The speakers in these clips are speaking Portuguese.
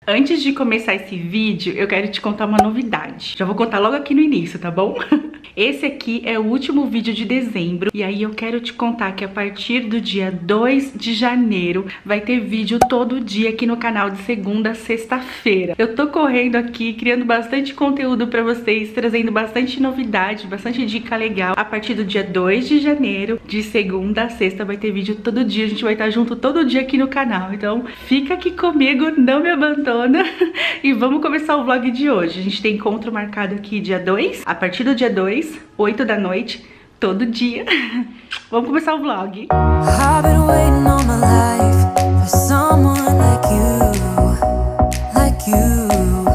Antes de começar esse vídeo, eu quero te contar uma novidade. Já vou contar logo aqui no início, tá bom? Esse aqui é o último vídeo de dezembro. E aí eu quero te contar que a partir do dia 2 de janeiro vai ter vídeo todo dia aqui no canal de segunda a sexta-feira. Eu tô correndo aqui, criando bastante conteúdo pra vocês, trazendo bastante novidade, bastante dica legal. A partir do dia 2 de janeiro, de segunda a sexta, vai ter vídeo todo dia. A gente vai estar junto todo dia aqui no canal. Então fica aqui comigo, não me abandona. E vamos começar o vlog de hoje. A gente tem encontro marcado aqui dia 2, a partir do dia 2, 8 da noite, todo dia. Vamos começar o vlog. I've been waiting all my life for someone like you, like you.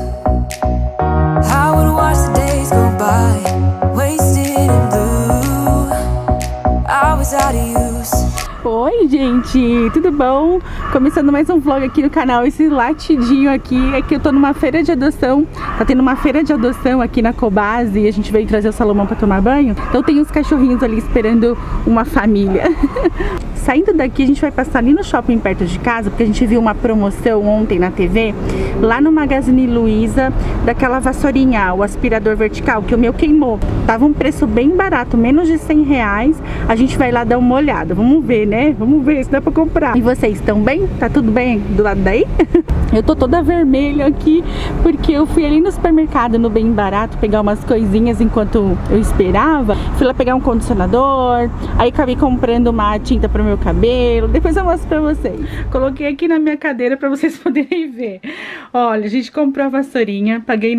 I would watch the days go by, wasted in blue. I was out of use. Oi, gente, tudo bom? Começando mais um vlog aqui no canal. Esse latidinho aqui é que eu tô numa feira de adoção. Tá tendo uma feira de adoção aqui na Cobase e a gente veio trazer o Salomão pra tomar banho. Então tem uns cachorrinhos ali esperando uma família. Saindo daqui, a gente vai passar ali no shopping perto de casa, porque a gente viu uma promoção ontem na TV, lá no Magazine Luiza, daquela vassourinha, o aspirador vertical, que o meu queimou. Tava um preço bem barato, menos de R$100. A gente vai lá dar uma olhada, vamos ver, né? Vamos ver se dá pra comprar. E vocês estão bem? Tá tudo bem do lado daí? Eu tô toda vermelha aqui, porque eu fui ali no supermercado, no Bem Barato, pegar umas coisinhas enquanto eu esperava. Fui lá pegar um condicionador, aí acabei comprando uma tinta pro meu cabelo. Depois eu mostro pra vocês. Coloquei aqui na minha cadeira pra vocês poderem ver. Olha, a gente comprou a vassourinha, paguei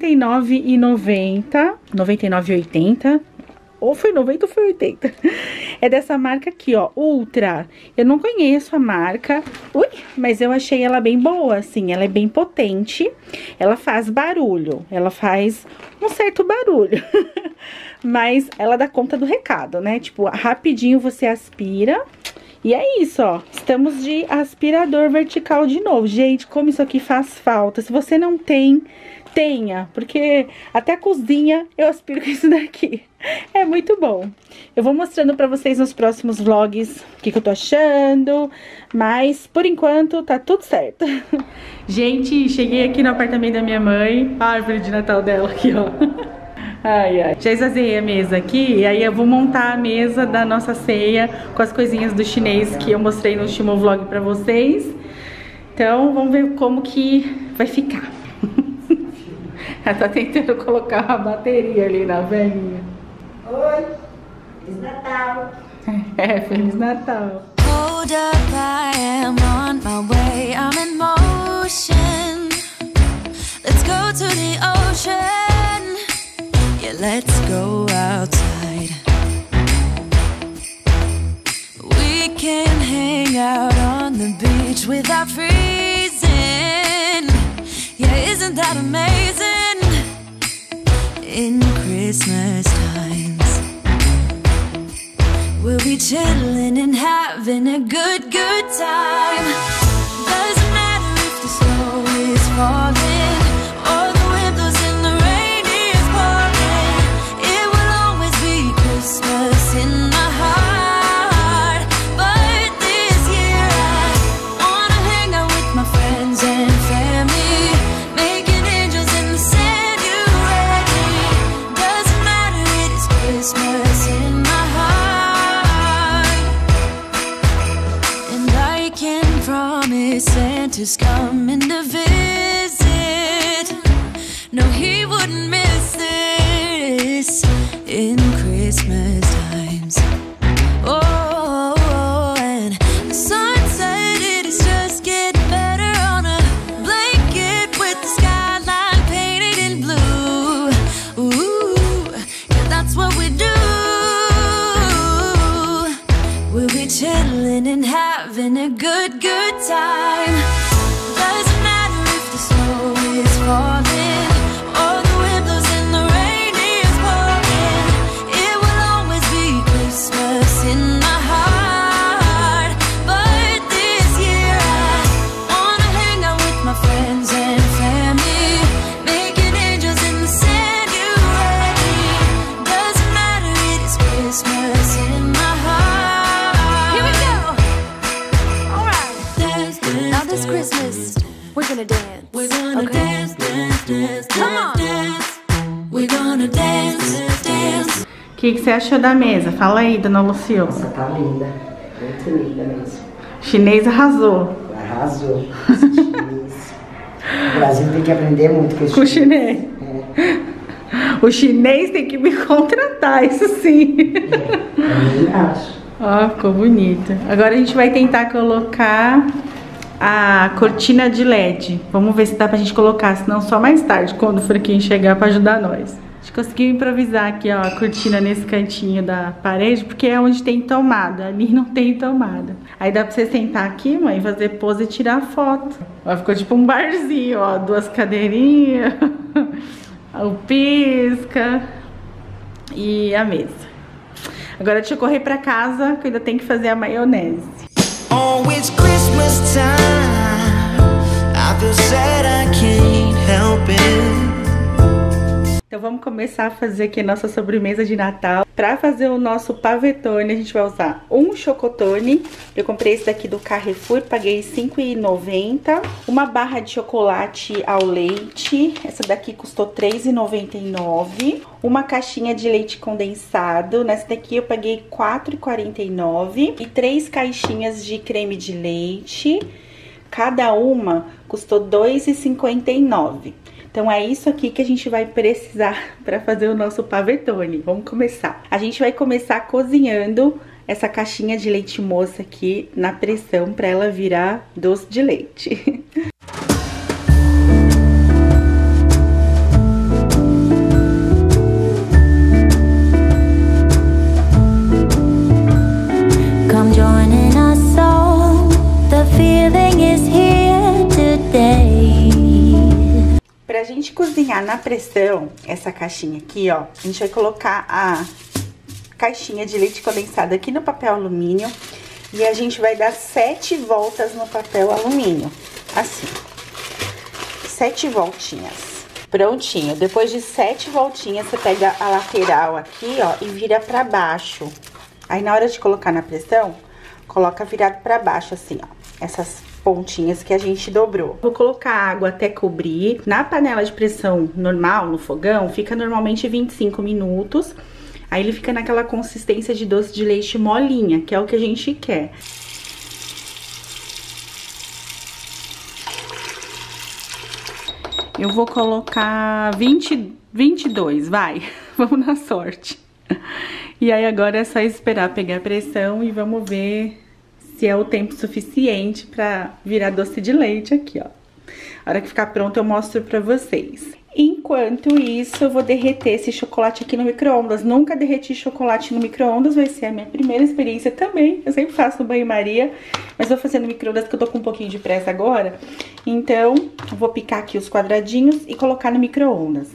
R$99,90, R$99,80. Ou foi 90 ou foi 80. É dessa marca aqui, ó, Ultra. Eu não conheço a marca. Ui, mas eu achei ela bem boa, assim. Ela é bem potente. Ela faz barulho. Ela faz um certo barulho. Mas ela dá conta do recado, né? Tipo, rapidinho você aspira. E é isso, ó. Estamos de aspirador vertical de novo. Gente, como isso aqui faz falta. Se você não tem, tenha. Porque até a cozinha eu aspiro com isso daqui. É muito bom. Eu vou mostrando pra vocês nos próximos vlogs o que eu tô achando. Mas, por enquanto, tá tudo certo. Gente, cheguei aqui no apartamento da minha mãe. A árvore de Natal dela aqui, ó. Ai, ai. Já esvaziei a mesa aqui, e aí eu vou montar a mesa da nossa ceia com as coisinhas do chinês que eu mostrei no último vlog pra vocês. Então, vamos ver como que vai ficar. Ela tá tentando colocar uma bateria ali na velhinha. Oi, Feliz Natal. É, Feliz Natal. Hold up, I am on my way, I'm in motion. Let's go to the ocean. Yeah, let's go outside. We can hang out on the beach without freezing. Yeah, isn't that amazing? In Christmas times, we'll be chilling and having a good time. Doesn't matter if the snow is falling or the wind blows and the rain is pouring. It will always be Christmas in my heart. But this year I wanna hang out with my friends and family, making angels in the sand, you ready? Doesn't matter, it is Christmas in my heart. And I can promise Santa's coming to visit. We're gonna dance, dance, dance, dance, dance. We're gonna dance, dance. O que você achou da mesa? Fala aí, dona Lucila. Nossa, tá linda. Muito linda mesmo. Chinês arrasou. Arrasou. Chinês. O Brasil tem que aprender muito com Com o chinês. O chinês tem que me contratar, isso sim. Eu acho. Ó, ficou bonito. Agora a gente vai tentar colocar a cortina de LED. Vamos ver se dá pra gente colocar, senão só mais tarde, quando o Franquinho chegar pra ajudar nós. A gente conseguiu improvisar aqui, ó, a cortina nesse cantinho da parede, porque é onde tem tomada. Ali não tem tomada. Aí dá pra você sentar aqui, mãe, fazer pose e tirar foto. Ó, ficou tipo um barzinho, ó, 2 cadeirinhas, o pisca e a mesa. Agora deixa eu correr pra casa, que eu ainda tenho que fazer a maionese. Oh, it's Christmas time. I feel sad, I can't help it. Então vamos começar a fazer aqui a nossa sobremesa de Natal. Para fazer o nosso pavetone, a gente vai usar um chocotone. Eu comprei esse daqui do Carrefour, paguei R$5,90. Uma barra de chocolate ao leite, essa daqui custou R$3,99. Uma caixinha de leite condensado, nessa daqui eu paguei R$4,49. E 3 caixinhas de creme de leite, cada uma custou R$2,59. Então é isso aqui que a gente vai precisar para fazer o nosso pavetone. Vamos começar. A gente vai começar cozinhando essa caixinha de leite moça aqui na pressão para ela virar doce de leite. Come join in our song. The feeling is here today. Pra gente cozinhar na pressão, essa caixinha aqui, ó, a gente vai colocar a caixinha de leite condensado aqui no papel alumínio e a gente vai dar 7 voltas no papel alumínio, assim, 7 voltinhas. Prontinho, depois de 7 voltinhas, você pega a lateral aqui, ó, e vira pra baixo. Aí, na hora de colocar na pressão, coloca virado pra baixo, assim, ó, essas pontinhas que a gente dobrou. Vou colocar água até cobrir. Na panela de pressão normal, no fogão, fica normalmente 25 minutos. Aí ele fica naquela consistência de doce de leite molinha, que é o que a gente quer. Eu vou colocar 22, vai. Vamos na sorte. E aí agora é só esperar pegar a pressão e vamos ver se é o tempo suficiente pra virar doce de leite aqui, ó. A hora que ficar pronto eu mostro pra vocês. Enquanto isso, eu vou derreter esse chocolate aqui no micro-ondas. Nunca derreti chocolate no micro-ondas, vai ser a minha primeira experiência também. Eu sempre faço no banho-maria, mas vou fazer no micro-ondas que eu tô com um pouquinho de pressa agora. Então, eu vou picar aqui os quadradinhos e colocar no micro-ondas.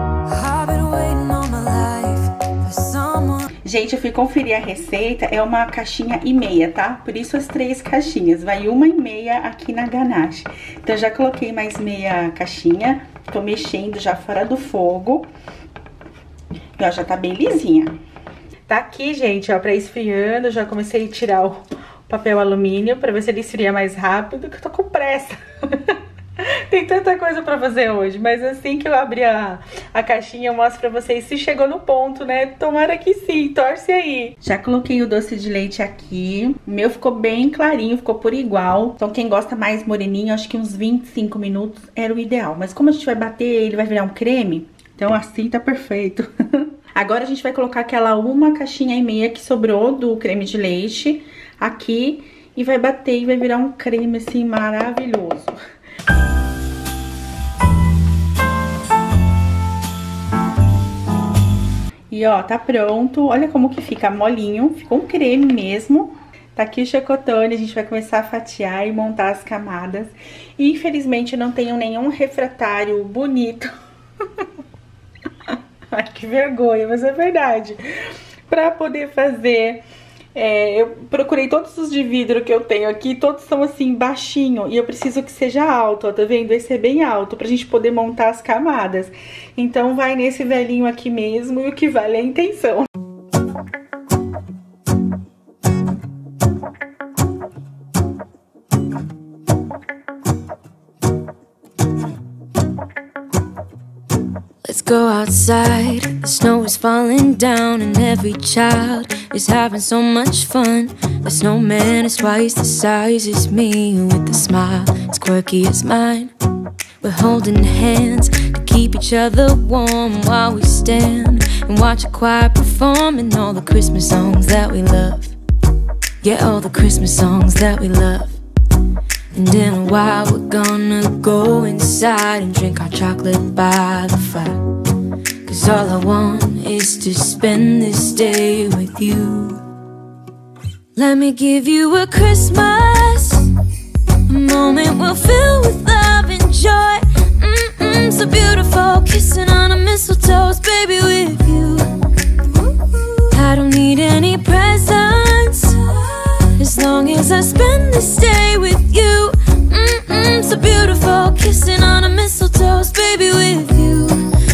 Gente, eu fui conferir a receita, é uma caixinha e meia, tá? Por isso as 3 caixinhas, vai 1,5 aqui na ganache. Então, já coloquei mais meia caixinha, tô mexendo já fora do fogo. E, ó, já tá bem lisinha. Tá aqui, gente, ó, pra esfriando, já comecei a tirar o papel alumínio pra ver se ele esfria mais rápido, que eu tô com pressa. Tem tanta coisa pra fazer hoje, mas assim que eu abrir a caixinha eu mostro pra vocês se chegou no ponto, né? Tomara que sim, torce aí. Já coloquei o doce de leite aqui. O meu ficou bem clarinho, ficou por igual. Então quem gosta mais moreninho, acho que uns 25 minutos era o ideal. Mas como a gente vai bater, ele vai virar um creme, então assim tá perfeito. Agora a gente vai colocar aquela 1,5 caixinha que sobrou do creme de leite aqui e vai bater e vai virar um creme assim maravilhoso. E ó, tá pronto. Olha como que fica molinho. Ficou um creme mesmo. Tá aqui o chocotone. A gente vai começar a fatiar e montar as camadas. E infelizmente eu não tenho nenhum refratário bonito. Ai, que vergonha, mas é verdade. Pra poder fazer... eu procurei todos os de vidro que eu tenho aqui, todos são assim, baixinho, e eu preciso que seja alto, ó, tá vendo? Esse é bem alto, pra gente poder montar as camadas. Então vai nesse velhinho aqui mesmo, e o que vale é a intenção. Let's go outside. The snow is falling down and every child is having so much fun. The snowman is twice the size as me, with a smile as quirky as mine. We're holding hands to keep each other warm while we stand and watch a choir performing all the Christmas songs that we love. Yeah, all the Christmas songs that we love. And in a while we're gonna go inside and drink our chocolate by the fire. 'Cause all I want is to spend this day with you. Let me give you a Christmas, a moment we'll fill with love and joy. So beautiful, kissing on a mistletoe, baby, with you. I don't need any presents, as long as I spend this day with you. So beautiful, kissing on a mistletoe, baby, with you.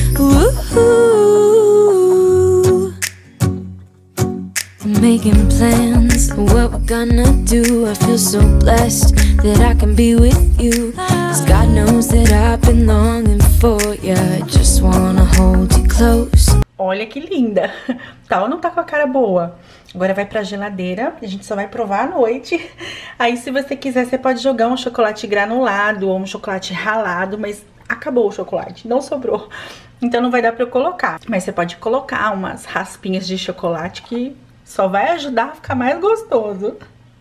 Ooh. I'm making plans for what we're gonna do. I feel so blessed that I can be with you. 'Cause God knows that I've been longing for you. I just wanna hold you close. Olha que linda. Tá ou não tá com a cara boa? Agora vai pra geladeira, a gente só vai provar à noite. Aí se você quiser, você pode jogar um chocolate granulado ou um chocolate ralado, mas acabou o chocolate, não sobrou. Então não vai dar pra eu colocar. Mas você pode colocar umas raspinhas de chocolate que só vai ajudar a ficar mais gostoso.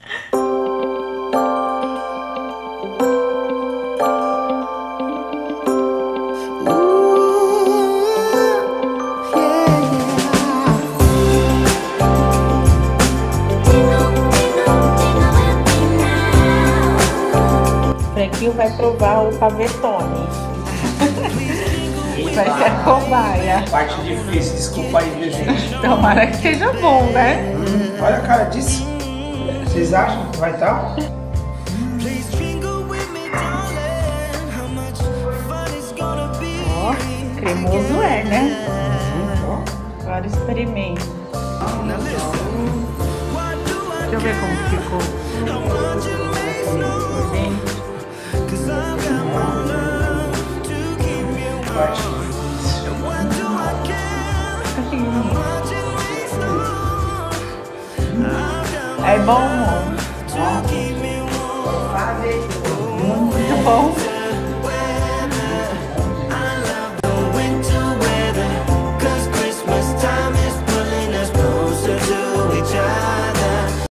Franquinho vai provar o pavetone. Ele vai ser a cobaia. Parte difícil, desculpa aí, viu, gente? Tomara que seja bom, né? Olha a cara disso. Vocês acham que vai estar? Ó, cremoso é, né? Agora experimento. Deixa eu ver como ficou. É bom? Muito bom.